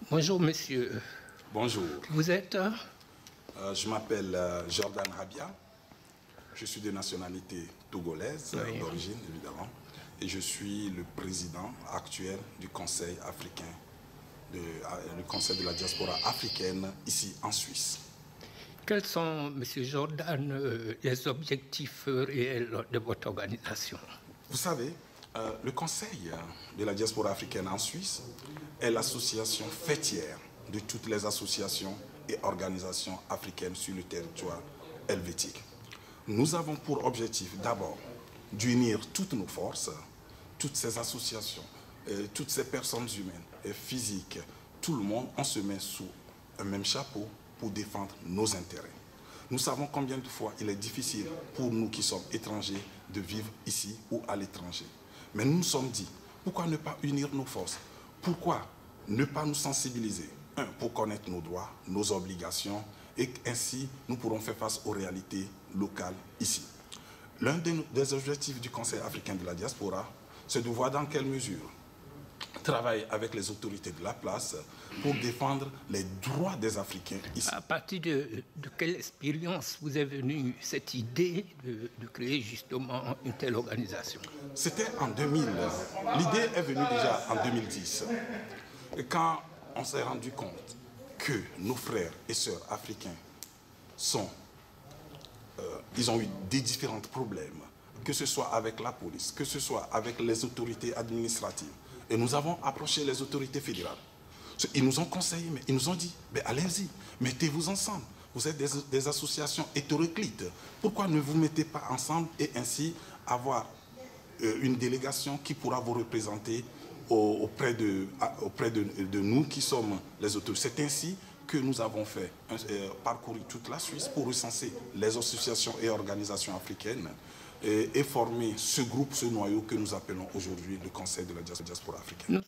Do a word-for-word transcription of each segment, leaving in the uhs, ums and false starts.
Bonjour, monsieur. Bonjour. Vous êtes euh, Je m'appelle euh, Jordan Rabia. Je suis de nationalité togolaise, oui. euh, d'origine, évidemment. Et je suis le président actuel du Conseil africain, de, euh, le Conseil de la diaspora africaine, ici en Suisse. Quels sont, monsieur Jordan, euh, les objectifs réels de votre organisation? Vous savez, euh, le Conseil de la diaspora africaine en Suisse est l'association fêtière de toutes les associations et organisations africaines sur le territoire helvétique. Nous avons pour objectif d'abord d'unir toutes nos forces, toutes ces associations, euh, toutes ces personnes humaines et physiques, tout le monde, on se met sous un même chapeau pour défendre nos intérêts. Nous savons combien de fois il est difficile pour nous qui sommes étrangers de vivre ici ou à l'étranger. Mais nous nous sommes dit, pourquoi ne pas unir nos forces? Pourquoi ne pas nous sensibiliser? Un, pour connaître nos droits, nos obligations, et ainsi nous pourrons faire face aux réalités locales ici. L'un des, des objectifs du Conseil africain de la diaspora, c'est de voir dans quelle mesure travailler avec les autorités de la place pour défendre les droits des Africains ici. À partir de, de quelle expérience vous est venue cette idée de, de créer justement une telle organisation? C'était en deux mille. L'idée est venue déjà en deux mille dix. Et quand on s'est rendu compte que nos frères et sœurs africains sont, euh, ils ont eu des différents problèmes, que ce soit avec la police, que ce soit avec les autorités administratives. Et nous avons approché les autorités fédérales. Ils nous ont conseillé, mais ils nous ont dit, ben allez-y, mettez-vous ensemble. Vous êtes des, des associations hétéroclites. Pourquoi ne vous mettez pas ensemble et ainsi avoir euh, une délégation qui pourra vous représenter au, auprès, de, auprès de, de nous qui sommes les autorités. C'est ainsi que nous avons fait un, euh, parcourir toute la Suisse pour recenser les associations et organisations africaines et, et former ce groupe, ce noyau que nous appelons aujourd'hui le Conseil de la diaspora africaine.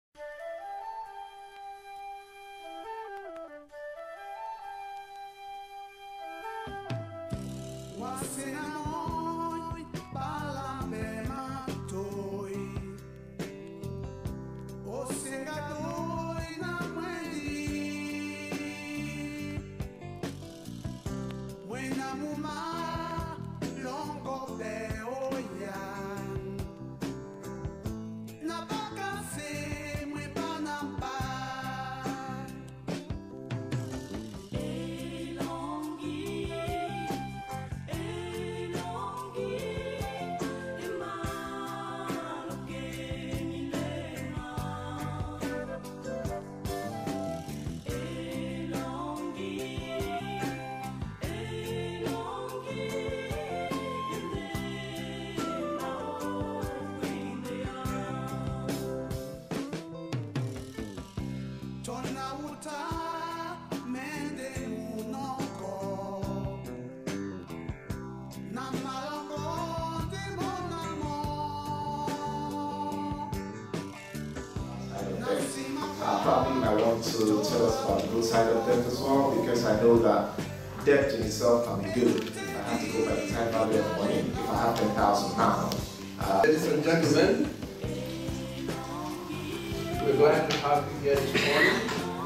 Uh, probably I want to tell us about the good side of debt as well, because I know that debt in itself can be good. If I have to go by the time value of money, if I have ten thousand pounds. Uh, Ladies and gentlemen, we're glad to have you here this morning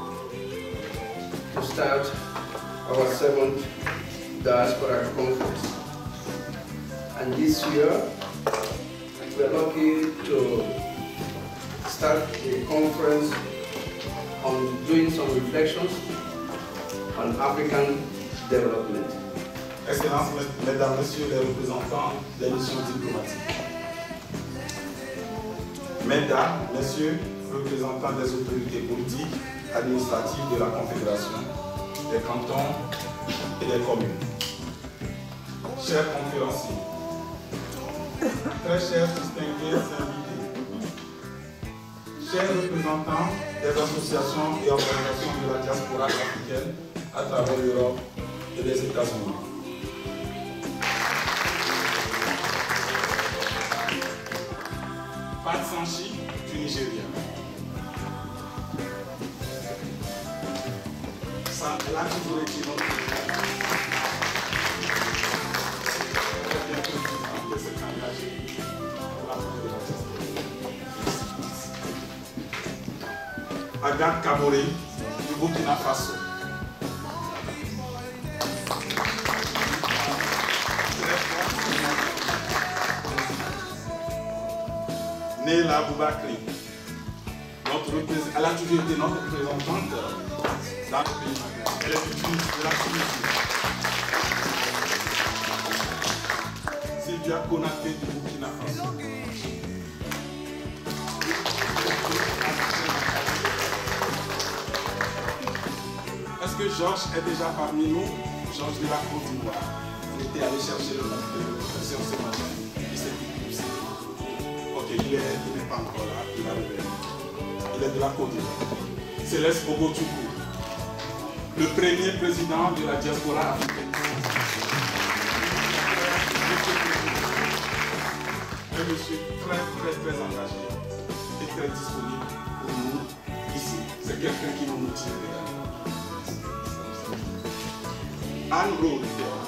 to start our seventh Diaspora Conference. And this year, we're lucky to start the conference on doing some reflections on African development. Excellences, Mesdames, Messieurs les représentants des missions diplomatiques. Mesdames, Messieurs, représentants des autorités politiques, administratives de la Confédération, des cantons et des communes. Chers conférenciers, très chers distingués invités, chers représentants des associations et organisations de la diaspora africaine à travers l'Europe et les États-Unis. Pat Sanchi du Nigeria. Ça, elle a toujours été notre très bien président de s'être engagé pour la cause de la diaspora. Agathe Kaboré du Burkina Faso. Néla Boubakri, notre représentante, elle a toujours été notre représentante dans le pays. Elle est du Tunis, de la Tunisie. Sylvia Konaté du Burkina Faso. Est-ce que Georges est déjà parmi nous? Georges de la Côte d'Ivoire. On était allé chercher le professeur ce matin. Il s'est éclipsé. Ok, il n'est pas encore là. Il va revenir. Il est de la Côte d'Ivoire. Céleste Bogochoukou, le premier président de la diaspora africaine. Un monsieur très très très engagé et très disponible pour nous ici. C'est quelqu'un qui nous motive également. Anne Rose.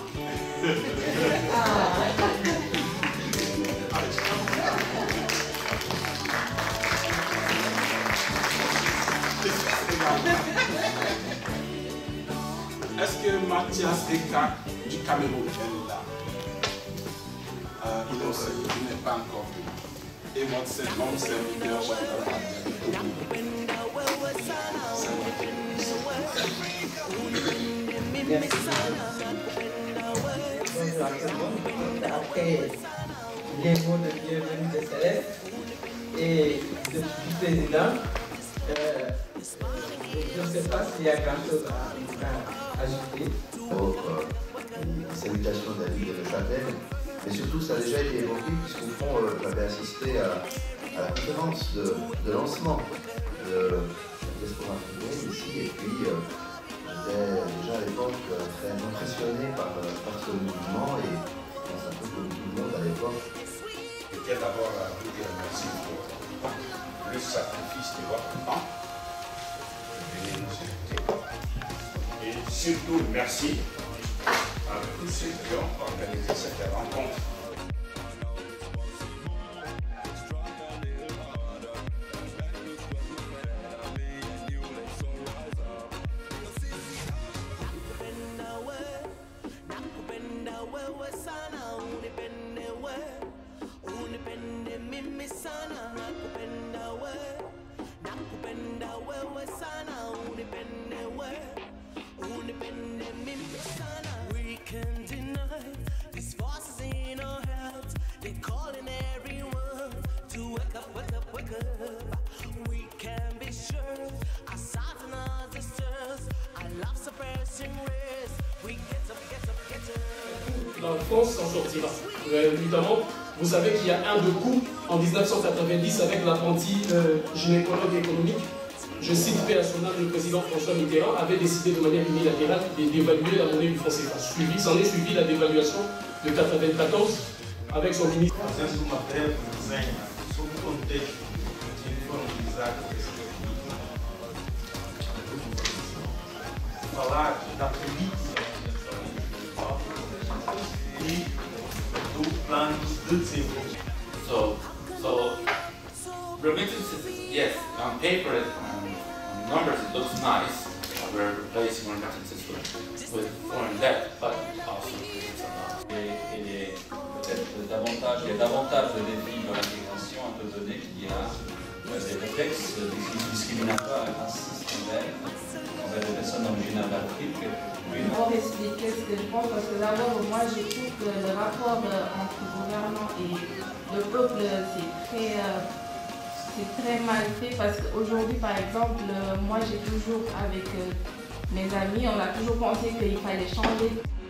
Est-ce que Mathias Ekak du Cameroun est là? euh, Il est aussi, il n'est pas encore venu. Et moi, c'est mon serviteur général. Après les mots de bienvenue de Céleste et de, du président, euh, je ne sais pas s'il y a grand chose à, à ajouter. Donc, euh, une salutation d'Ali de Neuchâtel, mais surtout ça a déjà été évoqué puisqu'au fond euh, j'avais assisté à, à la conférence de, de lancement de la diaspora africaine ici et puis euh, j'étais déjà à l'époque euh, très impressionné par, euh, par ce mouvement et je pense un peu comme tout le monde à l'époque. Je tiens d'abord à vous dire merci pour le sacrifice de votre temps. Et surtout merci à tous ceux qui ont organisé cette rencontre. La France s'en sortira. Évidemment, vous savez qu'il y a un de coup en mille neuf cent quatre-vingt-dix avec l'apprenti euh, gynécologue économique. Je cite paix à son âme, le président François Mitterrand avait décidé de manière unilatérale d'évaluer la monnaie du franc C F A. Suivi, s'en est suivi la dévaluation de mille neuf cent quatre-vingt-quatorze avec son ministre. Falar da política e do plano de desenvolvimento. So, so remittances, yes, on paper, on, on numbers it looks nice. We're replacing remittances with, with foreign debt, but also creates a lot. Et, et peut-être davantage, il y a davantage de défis dans l'intégration, étant donné qu'il y a euh, des réflexes discriminatoires et racistes envers les personnes originaires d'Afrique. Pour expliquer ce que je pense, parce que d'abord, moi, je trouve que le rapport entre le gouvernement et le peuple, c'est très, euh, c'est très mal fait, parce qu'aujourd'hui, par exemple, moi, j'ai toujours, avec euh, mes amis, on a toujours pensé qu'il fallait changer